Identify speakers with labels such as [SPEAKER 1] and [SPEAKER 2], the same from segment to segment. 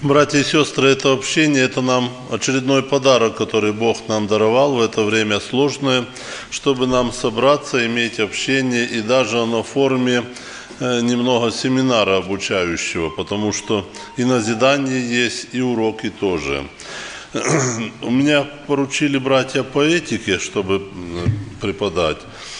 [SPEAKER 1] Братья и сестры, это общение, это нам очередной подарок, который Бог нам даровал в это время сложное, чтобы нам собраться, иметь общение, и даже оно в форме немного семинара обучающего, потому что и назидание есть, и уроки тоже. У меня поручили братья по этике, чтобы преподать.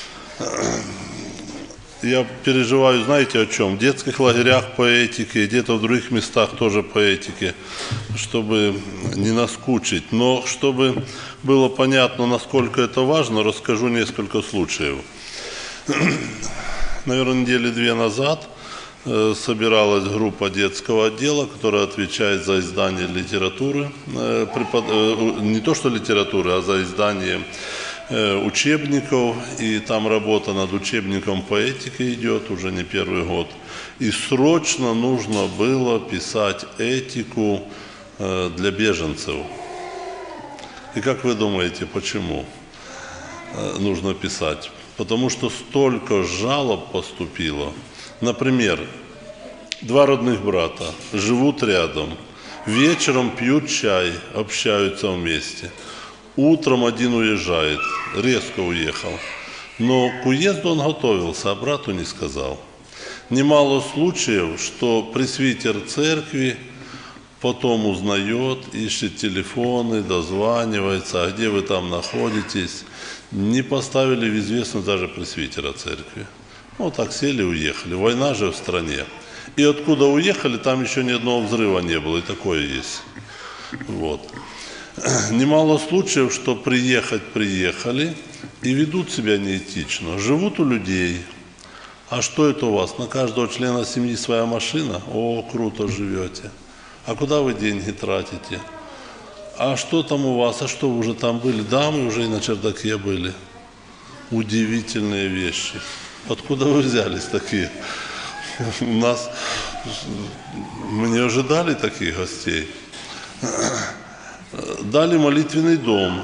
[SPEAKER 1] Я переживаю, знаете, о чем? В детских лагерях по этике, где-то в других местах тоже по этике, чтобы не наскучить. Но чтобы было понятно, насколько это важно, расскажу несколько случаев. Наверное, недели 2 назад собиралась группа детского отдела, которая отвечает за издание литературы, не то что литературы, а за издание учебников, и там работа над учебником по этике идет уже не первый год. И срочно нужно было писать этику для беженцев. И как вы думаете, почему нужно писать? Потому что столько жалоб поступило. Например, 2 родных брата живут рядом, вечером пьют чай, общаются вместе. Утром один уезжает, резко уехал. Но к уезду он готовился, а брату не сказал. Немало случаев, что пресвитер церкви потом узнает, ищет телефоны, дозванивается, а где вы там находитесь. Не поставили в известность даже пресвитера церкви. Ну, так сели и уехали. Война же в стране. И откуда уехали, там еще ни одного взрыва не было, и такое есть. Вот. Немало случаев, что приехали и ведут себя неэтично. Живут у людей. А что это у вас? На каждого члена семьи своя машина? О, круто живете. А куда вы деньги тратите? А что там у вас? А что, вы уже там были? Да, мы уже и на чердаке были. Удивительные вещи. Откуда вы взялись такие? Мы не ожидали таких гостей. Дали молитвенный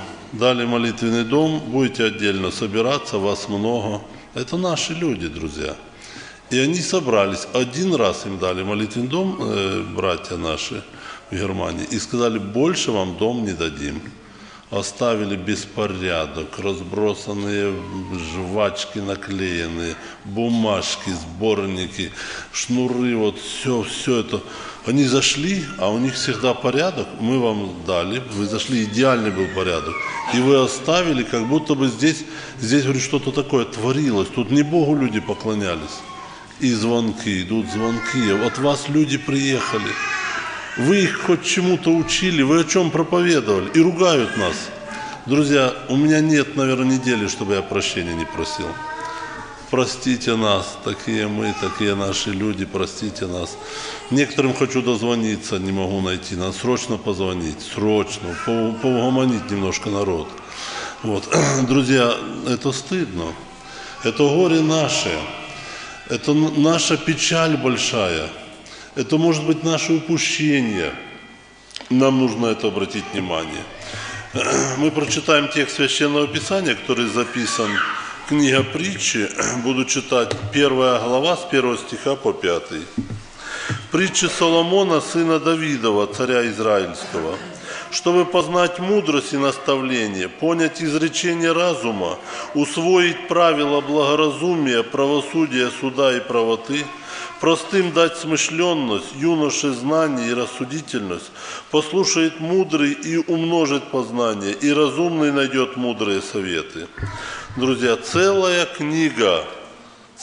[SPEAKER 1] дом, будете отдельно собираться, вас много. Это наши люди, друзья. И они собрались. Один раз им дали молитвенный дом, братья наши в Германии, и сказали, больше вам дом не дадим. Оставили беспорядок, разбросанные жвачки наклеенные, бумажки, сборники, шнуры, вот все это. Они зашли, а у них всегда порядок, мы вам дали, вы зашли, идеальный был порядок. И вы оставили, как будто бы здесь говорит, что-то такое творилось. Тут не Богу люди поклонялись. И звонки, идут звонки. От вас люди приехали. Вы их хоть чему-то учили, вы о чем проповедовали, и ругают нас. Друзья, у меня нет, наверное, недели, чтобы я прощения не просил. Простите нас, такие мы, такие наши люди, простите нас. Некоторым хочу дозвониться, не могу найти, надо срочно позвонить, срочно, поугомонить немножко народ. Вот. Друзья, это стыдно, это горе наше, это наша печаль большая. Это может быть наше упущение. Нам нужно это обратить внимание. Мы прочитаем текст Священного Писания, который записан в книге Притчи. Буду читать 1 глава с 1 стиха по 5. Притчи Соломона, сына Давидова, царя Израильского. Чтобы познать мудрость и наставление, понять изречение разума, усвоить правила благоразумия, правосудия, суда и правоты, простым дать смышленность, юноше знание и рассудительность, послушает мудрый и умножит познание, и разумный найдет мудрые советы. Друзья, целая книга в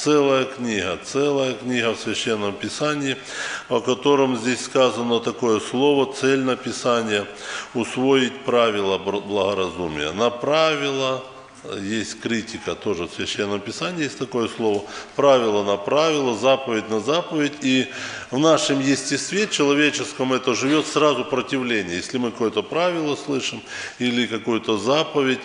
[SPEAKER 1] Священном Писании, о котором здесь сказано такое слово, цель написания – усвоить правила благоразумия. На правила есть критика тоже в Священном Писании, есть такое слово, правило на правило, заповедь на заповедь, и в нашем естестве человеческом это живет сразу противление, если мы какое-то правило слышим или какую-то заповедь,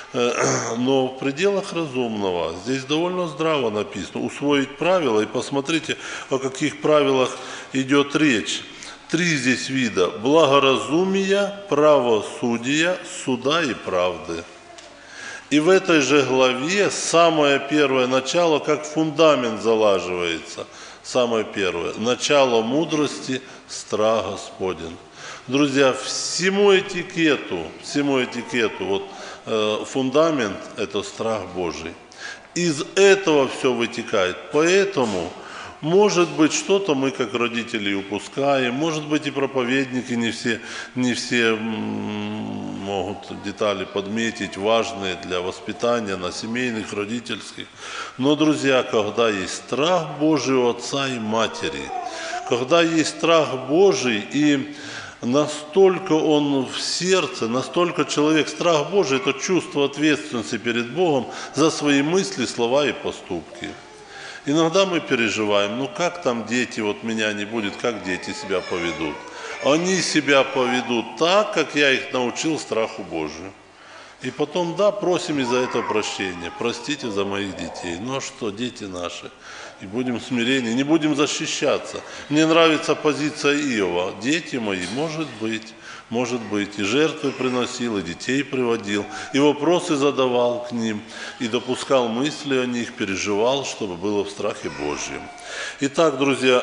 [SPEAKER 1] но в пределах разумного, здесь довольно здраво написано, усвоить правила, и посмотрите, о каких правилах идет речь. 3 здесь вида: благоразумия, правосудия, суда и правды. И в этой же главе самое первое начало, как фундамент залаживается. Самое первое. Начало мудрости, страх Господень. Друзья, всему этикету, вот фундамент – это страх Божий. Из этого все вытекает. Поэтому, может быть, что-то мы, как родители, упускаем, может быть, и проповедники не все могут детали подметить, важные для воспитания на семейных, родительских. Но, друзья, когда есть страх Божий у отца и матери, когда есть страх Божий и настолько он в сердце, настолько человек, страх Божий – это чувство ответственности перед Богом за свои мысли, слова и поступки. Иногда мы переживаем, ну как там дети, вот меня не будет, как дети себя поведут? Они себя поведут так, как я их научил страху Божию. И потом, да, просим из-за этого прощения, простите за моих детей. Ну а что, дети наши? И будем смирения, не будем защищаться. Мне нравится позиция Иова. Дети мои, может быть, и жертвы приносил, и детей приводил, и вопросы задавал к ним, и допускал мысли о них, переживал, чтобы было в страхе Божьем. Итак, друзья,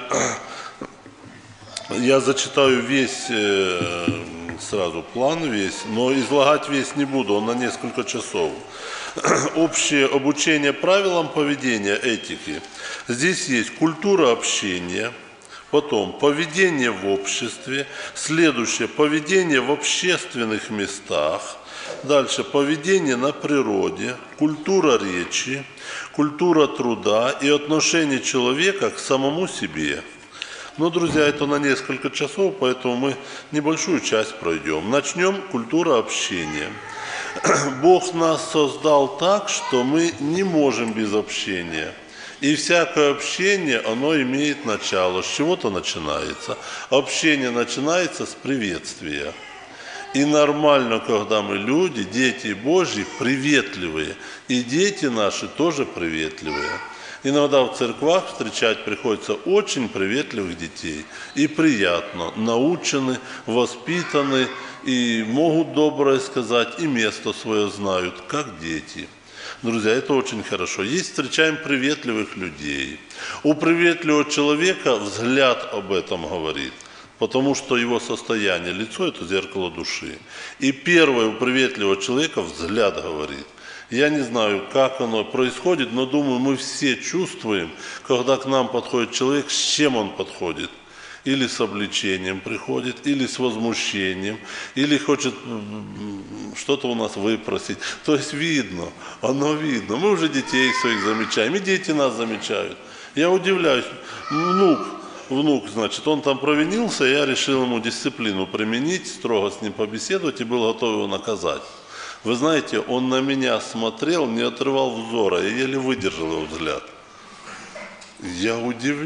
[SPEAKER 1] я зачитаю весь сразу план весь, но излагать весь не буду, он на несколько часов. Общее обучение правилам поведения, этики. Здесь есть культура общения, потом поведение в обществе, следующее поведение в общественных местах, дальше поведение на природе, культура речи, культура труда и отношение человека к самому себе. Но, друзья, это на несколько часов, поэтому мы небольшую часть пройдем. Начнем культура общения. Бог нас создал так, что мы не можем без общения. И всякое общение, оно имеет начало, с чего-то начинается. Общение начинается с приветствия. И нормально, когда мы люди, дети Божьи, приветливые. И дети наши тоже приветливые. Иногда в церквах встречать приходится очень приветливых детей. И приятно, научены, воспитаны, и могут доброе сказать, и место свое знают, как дети. Друзья, это очень хорошо. Есть встречаем приветливых людей. У приветливого человека взгляд об этом говорит, потому что его состояние, лицо – это зеркало души. И первое у приветливого человека взгляд говорит. Я не знаю, как оно происходит, но думаю, мы все чувствуем, когда к нам подходит человек, с чем он подходит. Или с обличением приходит, или с возмущением, или хочет что-то у нас выпросить. То есть видно, оно видно. Мы уже детей своих замечаем, и дети нас замечают. Я удивляюсь, внук, значит, он там провинился, я решил ему дисциплину применить, строго с ним побеседовать и был готов его наказать. Вы знаете, он на меня смотрел, не отрывал взора, я еле выдержал его взгляд. Я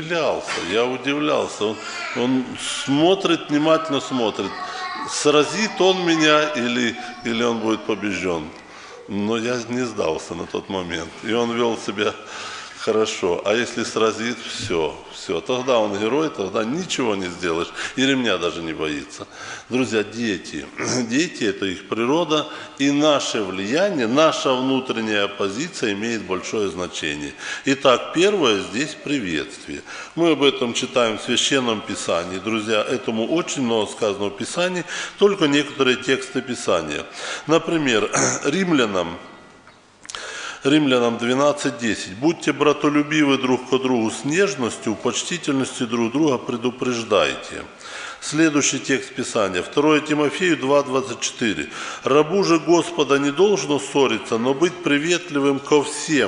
[SPEAKER 1] удивлялся. Он смотрит, внимательно смотрит, сразит он меня или он будет побежден. Но я не сдался на тот момент, и он вел себя хорошо. А если сразит, все. Тогда он герой, тогда ничего не сделаешь. И ремня даже не боится. Друзья, дети – это их природа, и наше влияние, наша внутренняя позиция имеет большое значение. Итак, первое здесь приветствие. Мы об этом читаем в Священном Писании. Друзья, этому очень много сказано в Писании, только некоторые тексты Писания. Например, Римлянам 12:10. Будьте братолюбивы друг к другу с нежностью, почтительностью друг друга предупреждайте. Следующий текст Писания. 2 Тимофею 2:24. Рабу же Господа не должно ссориться, но быть приветливым ко всем.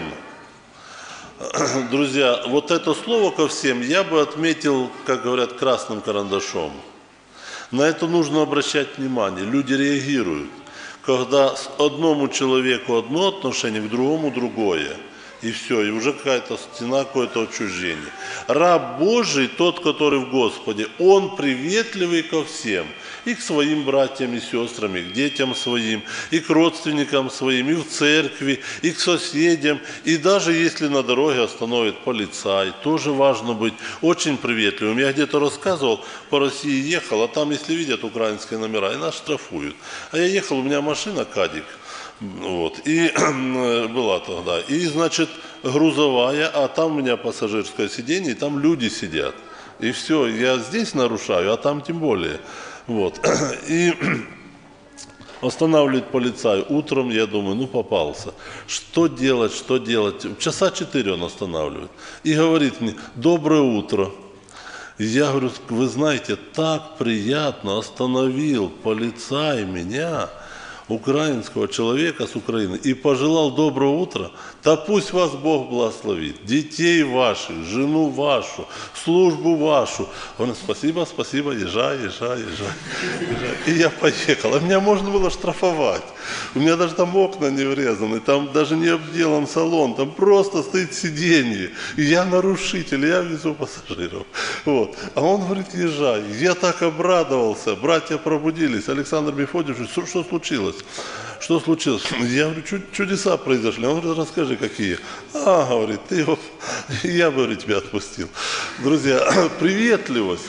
[SPEAKER 1] Друзья, вот это слово ко всем я бы отметил, как говорят, красным карандашом. На это нужно обращать внимание. Люди реагируют. Когда одному человеку одно отношение, к другому другое. И все, и уже какая-то стена, какое-то отчуждение. Раб Божий, тот, который в Господе, он приветливый ко всем. И к своим братьям и сестрам, и к детям своим, и к родственникам своим, и в церкви, и к соседям. И даже если на дороге остановит полицай, тоже важно быть очень приветливым. Я где-то рассказывал, по России ехал, а там, если видят украинские номера, и нас штрафуют. А я ехал, у меня машина Кадик. Вот, и была тогда, и, значит, грузовая, а там у меня пассажирское сиденье, и там люди сидят. И все, я здесь нарушаю, а там тем более. Вот. И останавливает полицай. Утром я думаю, ну попался. Что делать, что делать? Часа 4 он останавливает. И говорит мне: доброе утро. И я говорю: вы знаете, так приятно остановил полицай меня, украинского человека с Украины, и пожелал доброго утра. Да пусть вас Бог благословит, детей ваших, жену вашу, службу вашу. Он говорит: спасибо, спасибо, езжай. И я поехал. А меня можно было штрафовать. У меня даже там окна не врезаны, там даже не обделан салон, там просто стоит сиденье. И я нарушитель, я везу пассажиров. Вот. А он говорит: езжай. Я так обрадовался, братья пробудились. Александр Мефодьевич, что случилось? Что случилось? Я говорю: чудеса произошли. Он говорит: расскажи, какие. Говорит, я бы, говорит, тебя отпустил. Друзья, приветливость,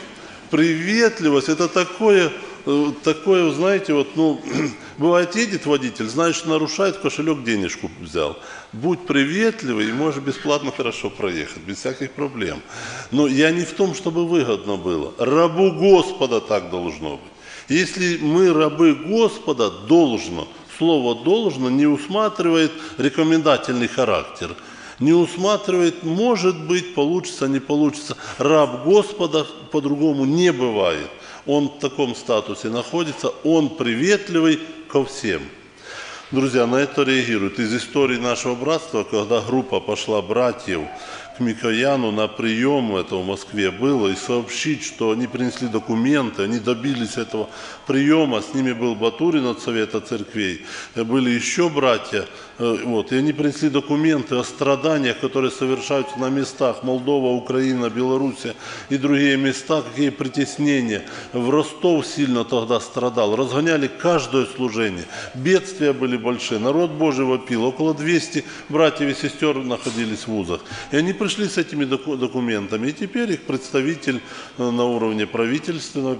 [SPEAKER 1] это такое, знаете, бывает, едет водитель, знает, что нарушает, в кошелек денежку взял. Будь приветливый, и можешь бесплатно хорошо проехать, без всяких проблем. Но я не в том, чтобы выгодно было. Рабу Господа так должно быть. Если мы рабы Господа, должно, слово «должно» не усматривает рекомендательный характер, не усматривает, может быть, получится, не получится. Раб Господа по-другому не бывает. Он в таком статусе находится, он приветливый ко всем. Друзья, на это реагируют. Из истории нашего братства, когда группа пошла братьев к Микояну на прием, это в Москве было, и сообщить, что они принесли документы, они добились этого приема, с ними был Батурин от Совета Церквей, были еще братья, и они принесли документы о страданиях, которые совершаются на местах Молдова, Украина, Белоруссия и другие места, какие притеснения. В Ростов сильно тогда страдал, разгоняли каждое служение, бедствия были большие, народ Божий вопил, около 200 братьев и сестер находились в вузах. И они пришли с этими документами, и теперь их представитель на уровне правительства,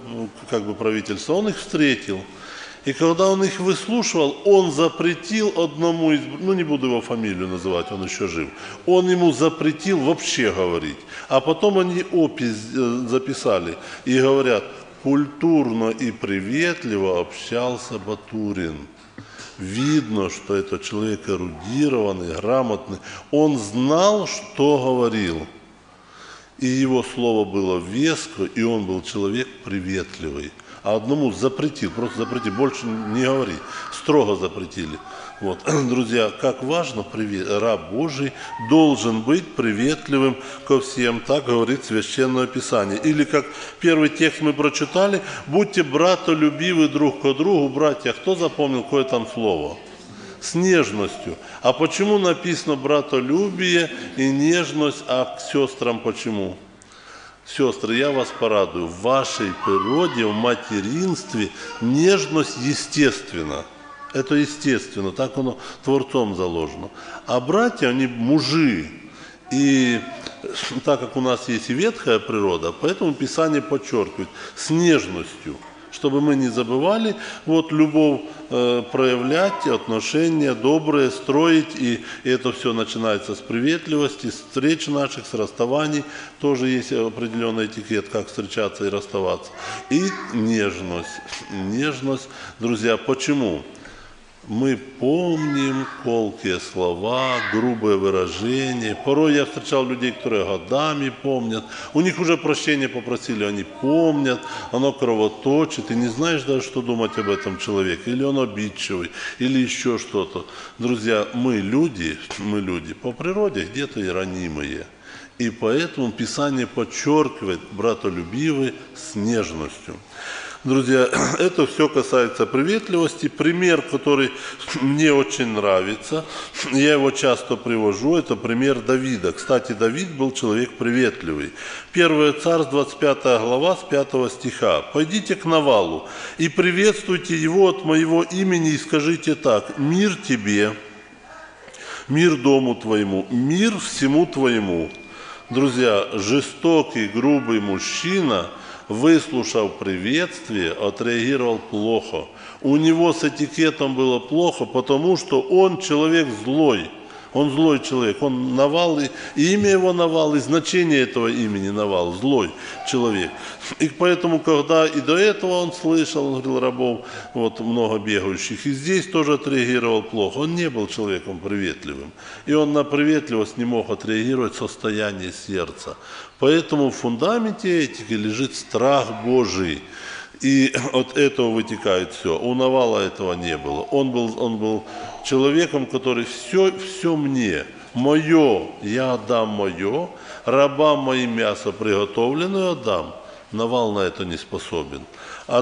[SPEAKER 1] он их встретил. И когда он их выслушивал, он запретил одному из, не буду его фамилию называть, он еще жив, он ему запретил вообще говорить. А потом они опись записали и говорят: культурно и приветливо общался Батурин. Видно, что это человек эрудированный, грамотный. Он знал, что говорил. И его слово было веско, и он был человек приветливый. А одному запретил, просто запретил, больше не говори. Строго запретили. Друзья, как важно, раб Божий должен быть приветливым ко всем, так говорит Священное Писание. Или как первый текст мы прочитали: будьте братолюбивы друг к другу. Братья, кто запомнил, какое там слово? С нежностью. А почему написано братолюбие и нежность, а к сестрам почему? Сестры, я вас порадую, в вашей природе, в материнстве нежность естественна. Это естественно, так оно Творцом заложено. А братья, они мужи. И так как у нас есть и ветхая природа, поэтому Писание подчеркивает: с нежностью, чтобы мы не забывали любовь проявлять, отношения добрые строить. И это все начинается с приветливости, с встреч наших, с расставаний. Тоже есть определенный этикет, как встречаться и расставаться. И нежность. Нежность, друзья, почему? Мы помним колкие слова, грубые выражения. Порой я встречал людей, которые годами помнят. У них уже прощения попросили, они помнят. Оно кровоточит, и не знаешь даже, что думать об этом человеке. Или он обидчивый, или еще что-то. Друзья, мы люди по природе где-то и ранимые. И поэтому Писание подчеркивает: братолюбивый с нежностью. Друзья, это все касается приветливости. Пример, который мне очень нравится, я его часто привожу, это пример Давида. Кстати, Давид был человек приветливый. 1 Царств, 25 глава, с 5 стиха. «Пойдите к Навалу и приветствуйте его от моего имени и скажите так: мир тебе, мир дому твоему, мир всему твоему». Друзья, жестокий, грубый мужчина, выслушав приветствие, отреагировал плохо. У него с этикетом было плохо, потому что он человек злой. Он злой человек, он Навал, и имя его Навал, и значение этого имени Навал, злой человек. И поэтому, когда и до этого он слышал, он говорил, рабов вот, много бегающих, и здесь тоже отреагировал плохо. Он не был человеком приветливым. И он на приветливость не мог отреагировать состояние сердца. Поэтому в фундаменте этики лежит страх Божий. И от этого вытекает все. У Навала этого не было. Он был человеком, который все мне, мое, я отдам мое, рабам моим мясо приготовленное отдам. Навал на это не способен. А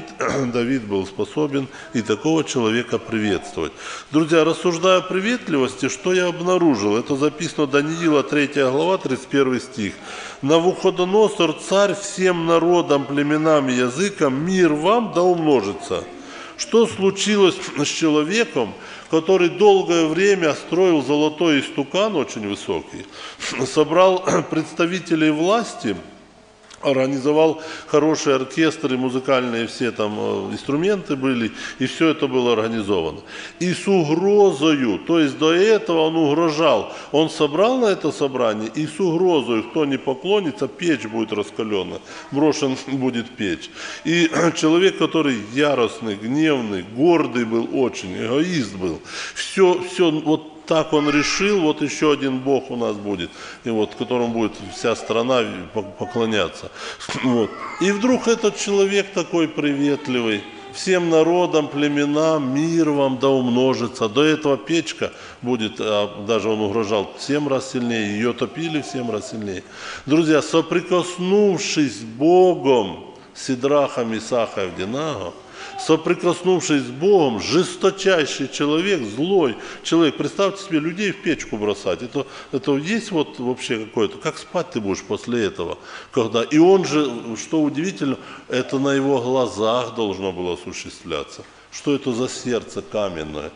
[SPEAKER 1] Давид был способен и такого человека приветствовать. Друзья, рассуждая о приветливости, что я обнаружил? Это записано Даниила 3 глава, 31 стих. «Навуходоносор, царь всем народам, племенам и языкам, мир вам да умножится». Что случилось с человеком, который долгое время строил золотой истукан, очень высокий, собрал представителей власти, организовал хорошие оркестры, музыкальные все там инструменты были, и все это было организовано. И с угрозою, то есть до этого он угрожал, он собрал на это собрание, и с угрозою, кто не поклонится, печь будет раскалена, брошен будет печь. И человек, который яростный, гневный, гордый был очень, эгоист был, все вот так он решил, вот еще один Бог у нас будет, и вот, которому будет вся страна поклоняться. Вот. И вдруг этот человек такой приветливый, всем народам, племенам, мир вам да умножится. До этого печка будет, даже он угрожал, в 7 раз сильнее, ее топили в 7 раз сильнее. Друзья, соприкоснувшись с Богом, Сидраха, Мисаха и Авденаго, соприкоснувшись с Богом, жесточайший человек, злой человек. Представьте себе, людей в печку бросать. Это есть вот вообще какое-то, как спать ты будешь после этого? Когда? И он же, что удивительно, это на его глазах должно было осуществляться. Что это за сердце каменное?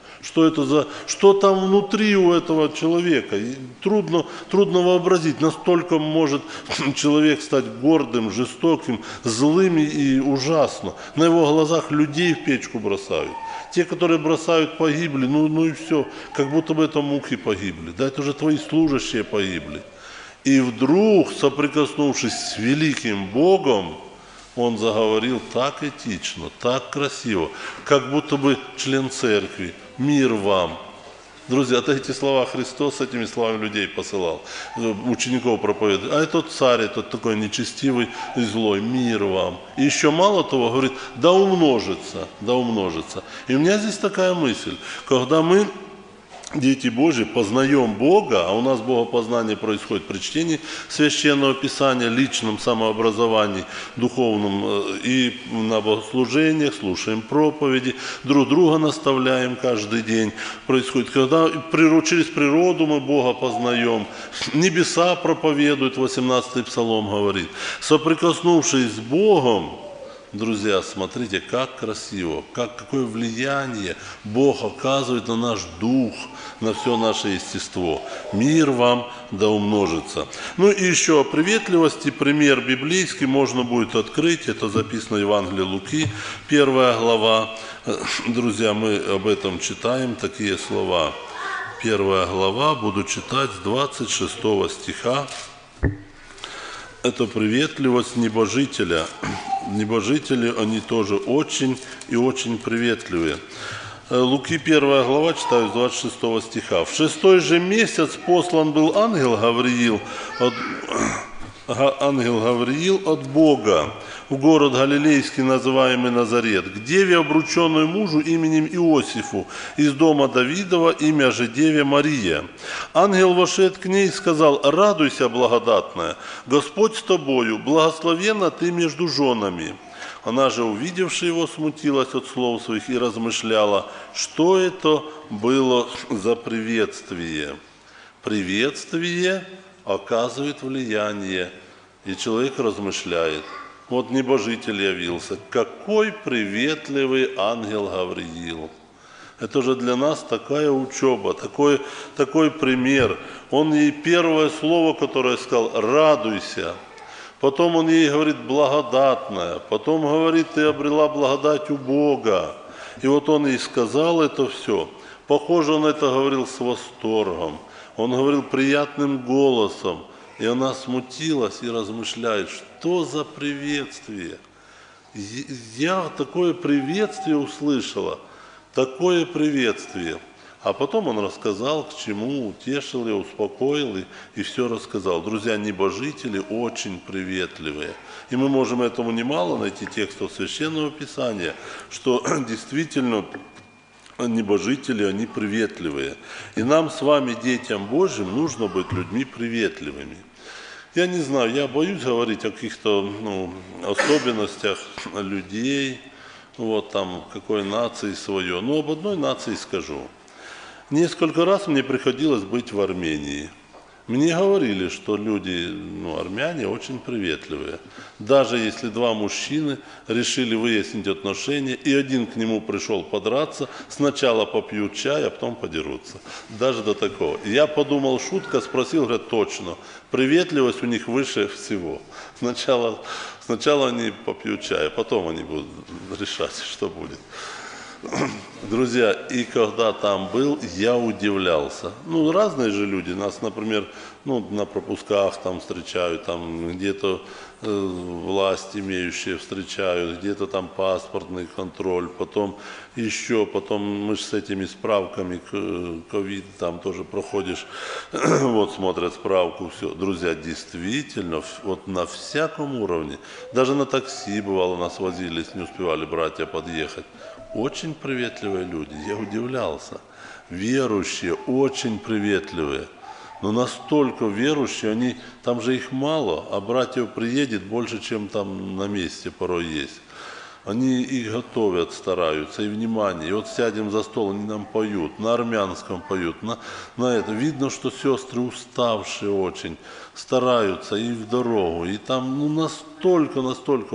[SPEAKER 1] Что там внутри у этого человека? И трудно вообразить. Настолько может человек стать гордым, жестоким, злым и ужасно. На его глазах людей в печку бросают. Те, которые бросают, погибли, ну и все. Как будто бы это мухи погибли. Да это же твои служащие погибли. И вдруг, соприкоснувшись с великим Богом, он заговорил так этично, так красиво, как будто бы член церкви. Мир вам. Друзья, это эти слова Христос с этими словами людей посылал, учеников проповедует. А этот царь, этот такой нечестивый и злой, мир вам. И еще мало того, говорит, да умножится, да умножится. И у меня здесь такая мысль, когда мы, дети Божьи, познаем Бога, а у нас богопознание происходит при чтении Священного Писания, личном самообразовании, духовном и на богослужениях, слушаем проповеди, друг друга наставляем каждый день. Происходит, когда через природу мы Бога познаем, небеса проповедуют, 18-й Псалом говорит. Соприкоснувшись с Богом, друзья, смотрите, как красиво, какое влияние Бог оказывает на наш дух, на все наше естество. Мир вам да умножится. Ну и еще о приветливости, пример библейский можно будет открыть, это записано в Евангелии Луки, 1 глава. Друзья, мы об этом читаем, такие слова. 1 глава, буду читать с 26 стиха. Это приветливость небожителя. Небожители, они тоже очень и очень приветливые. Луки 1 глава, читаю с 26 стиха. «В 6 же месяц послан был ангел Гавриил от Бога в город Галилейский, называемый Назарет, к деве, обрученной мужу именем Иосифу, из дома Давидова, имя же деве Мария. Ангел вошед к ней и сказал: радуйся, благодатная, Господь с тобою, благословенна ты между женами. Она же, увидевши его, смутилась от слов своих и размышляла, что это было за приветствие. Приветствие оказывает влияние, и человек размышляет. Вот небожитель явился. Какой приветливый ангел Гавриил. Это же для нас такая учеба, такой пример. Он ей первое слово, которое сказал, радуйся. Потом он ей говорит, благодатная. Потом говорит, ты обрела благодать у Бога. И вот он ей сказал это все. Похоже, он это говорил с восторгом. Он говорил приятным голосом, и она смутилась и размышляет, что за приветствие. Я такое приветствие услышала, такое приветствие. А потом он рассказал, к чему, утешил ее, успокоил и все рассказал. Друзья, небожители очень приветливые. И мы можем этому немало найти текстов Священного Писания, что действительно небожители, они приветливые. И нам с вами, детям Божьим, нужно быть людьми приветливыми. Я не знаю, я боюсь говорить о каких-то особенностях людей, там, какой нации свое. Но об одной нации скажу. Несколько раз мне приходилось быть в Армении. Мне говорили, что люди, армяне, очень приветливые. Даже если два мужчины решили выяснить отношения, и один к нему пришел подраться, сначала попьют чай, а потом подерутся. Даже до такого. И я подумал, шутка, спросил, говорят, точно. Приветливость у них выше всего. Сначала они попьют чай, а потом они будут решать, что будет. Друзья, и когда там был, я удивлялся. Разные же люди. Нас, например, на пропусках там встречают, там где-то власть имеющие встречают, где-то там паспортный контроль, потом мы же с этими справками, ковид, там тоже проходишь, смотрят справку, все. Друзья, действительно, на всяком уровне, даже на такси бывало нас возились, не успевали братья подъехать. Очень приветливые люди, я удивлялся. Верующие, очень приветливые. Но настолько верующие, там же их мало, а братьев приедет больше, чем там на месте порой есть. Они их готовят, стараются, и внимание. И вот сядем за стол, они нам поют, на армянском поют, на это. Видно, что сестры уставшие очень, стараются и в дорогу. И там настолько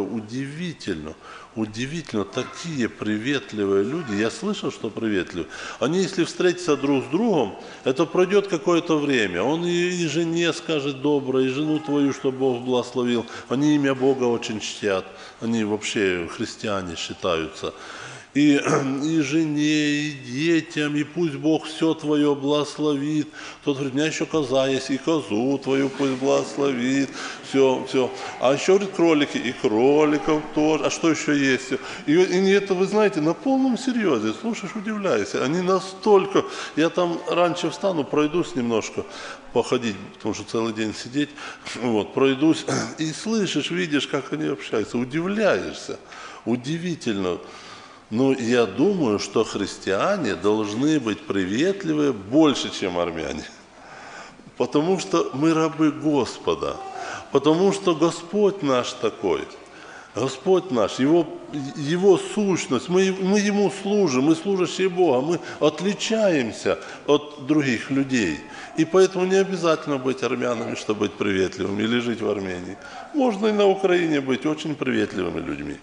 [SPEAKER 1] удивительно, такие приветливые люди. Я слышал, что приветливые. Они, если встретятся друг с другом, это пройдет какое-то время. Он и жене скажет доброе, и жену твою, чтобы Бог благословил. Они имя Бога очень чтят. Они вообще христиане считаются. И жене, и детям, и пусть Бог все твое благословит. Тот говорит, у меня еще коза есть, и козу твою пусть благословит. Все. А еще, говорит, кролики, и кроликов тоже. А что еще есть? И это, вы знаете, на полном серьезе. Слушаешь, удивляешься. Они настолько... Я там раньше встану, пройдусь немножко, походить, потому что целый день сидеть. Пройдусь, и слышишь, видишь, как они общаются. Удивляешься. Удивительно. Я думаю, что христиане должны быть приветливы больше, чем армяне. Потому что мы рабы Господа. Потому что Господь наш такой. Господь наш, Его сущность, мы Ему служим, мы служащие Бога, мы отличаемся от других людей. И поэтому не обязательно быть армянами, чтобы быть приветливыми или жить в Армении. Можно и на Украине быть очень приветливыми людьми.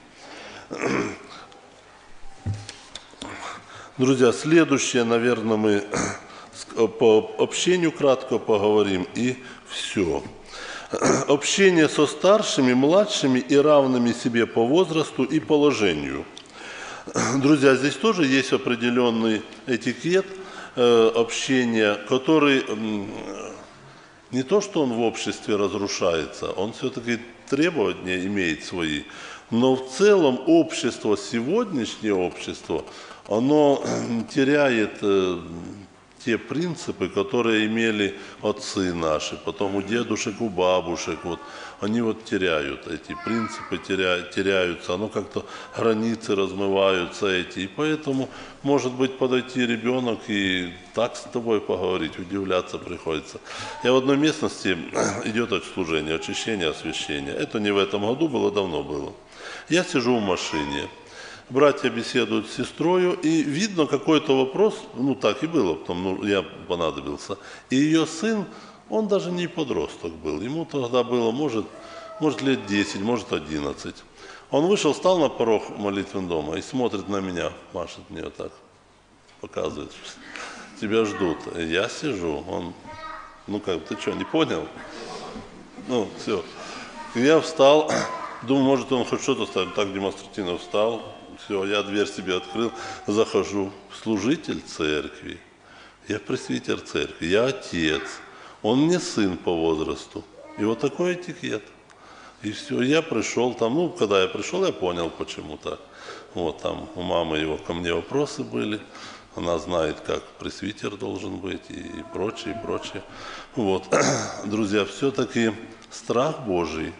[SPEAKER 1] Друзья, следующее, наверное, мы по общению кратко поговорим, и все. Общение со старшими, младшими и равными себе по возрасту и положению. Друзья, здесь тоже есть определенный этикет общения, который не то, что он в обществе разрушается, он все-таки требования имеет свои, но в целом общество, сегодняшнее общество, оно теряет те принципы, которые имели отцы наши, потом у дедушек, у бабушек, они теряют эти принципы, теряются, оно как-то границы размываются и поэтому, может быть, подойти ребенок и так с тобой поговорить, удивляться приходится. Я в одной местности, идет служение, очищение, освящение, это не в этом году было, давно было. Я сижу в машине. Братья беседуют с сестрою, и видно какой-то вопрос, так и было, потом я понадобился. И ее сын, он даже не подросток был, ему тогда было, может лет 10, может 11. Он вышел, встал на порог молитвенного дома и смотрит на меня, машет мне так, показывает, тебя ждут. И я сижу, он, ты что, не понял? Все. И я встал, думаю, может он хоть что-то ставит, так демонстративно встал. Все, я дверь себе открыл, захожу, служитель церкви, Я пресвитер церкви, я отец, он мне сын по возрасту. И вот такой этикет. И все, я пришел там, ну, когда я пришел, я понял, почему так. Вот там у мамы его ко мне вопросы были. Она знает, как пресвитер должен быть и прочее, и прочее. Вот, друзья, все-таки страх Божий,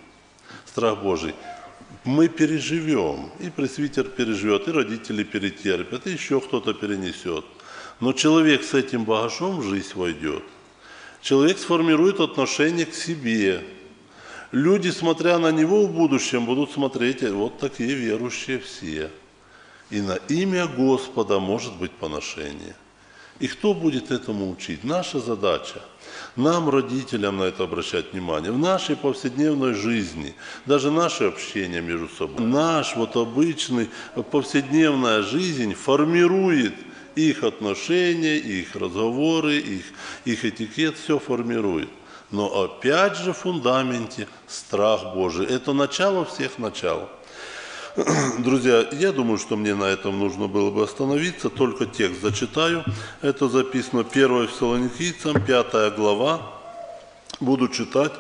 [SPEAKER 1] мы переживем, и пресвитер переживет, и родители перетерпят, и еще кто-то перенесет. Но человек с этим багажом в жизнь войдет. Человек сформирует отношение к себе. Люди, смотря на него в будущем, будут смотреть, вот такие верующие все. И на имя Господа может быть поношение. И кто будет этому учить? Наша задача. Нам, родителям, на это обращать внимание. В нашей повседневной жизни, даже наше общение между собой, наш вот обычный, повседневная жизнь формирует их отношения, их разговоры, их этикет, все формирует. Но опять же в фундаменте страх Божий. Это начало всех начал. Друзья, я думаю, что мне на этом нужно было бы остановиться, только текст зачитаю. Это записано 1 Фессалоникийцам, 5 глава, буду читать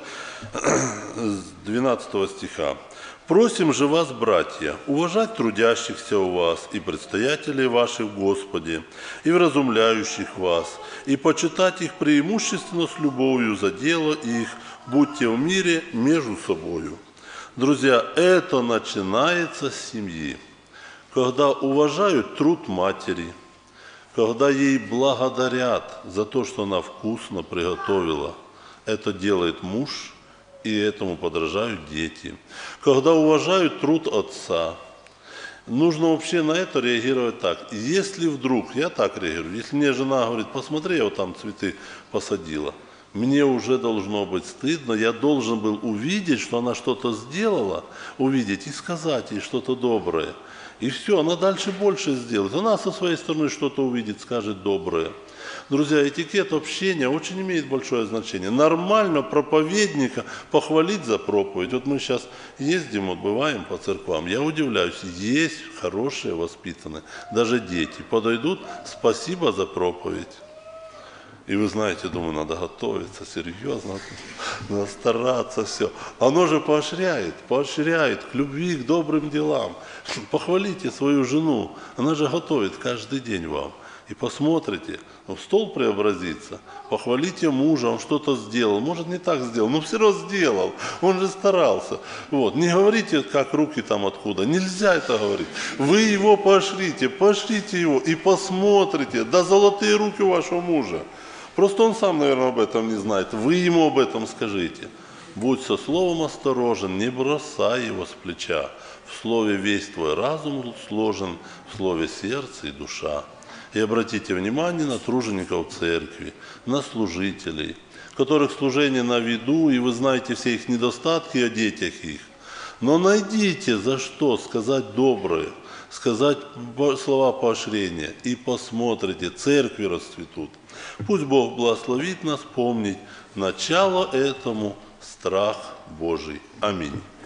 [SPEAKER 1] с 12 стиха. «Просим же вас, братья, уважать трудящихся у вас и предстоятелей ваших в Господе, и вразумляющих вас, и почитать их преимущественно с любовью за дело их, будьте в мире между собою». Друзья, это начинается с семьи, когда уважают труд матери, когда ей благодарят за то, что она вкусно приготовила. Это делает муж, и этому подражают дети. Когда уважают труд отца, нужно вообще на это реагировать так. Если вдруг, я так реагирую, если мне жена говорит, посмотри, я вот там цветы посадила, мне уже должно быть стыдно, я должен был увидеть, что она что-то сделала, увидеть и сказать ей что-то доброе. И все, она дальше больше сделает. Она со своей стороны что-то увидит, скажет доброе. Друзья, этикет общения очень имеет большое значение. Нормально проповедника похвалить за проповедь. Вот мы сейчас ездим, вот бываем по церквам, я удивляюсь, есть хорошие, воспитанные, даже дети подойдут, спасибо за проповедь. И вы знаете, думаю, надо готовиться серьезно, надо стараться, все. Оно же поощряет к любви, к добрым делам. Похвалите свою жену, она же готовит каждый день вам. И посмотрите, стол преобразится, похвалите мужа, он что-то сделал, может не так сделал, но все равно сделал, он же старался. Вот. Не говорите, как руки там откуда, нельзя это говорить. Вы его поощрите его и посмотрите, да золотые руки у вашего мужа. Просто он сам, наверное, об этом не знает. Вы ему об этом скажите. Будь со словом осторожен, не бросай его с плеча. В слове весь твой разум сложен, в слове сердце и душа. И обратите внимание на тружеников церкви, на служителей, которых служение на виду, и вы знаете все их недостатки о детях их. Но найдите за что сказать доброе, сказать слова поощрения, и посмотрите, церкви расцветут. Пусть Бог благословит нас помнить начало этому страх Божий. Аминь.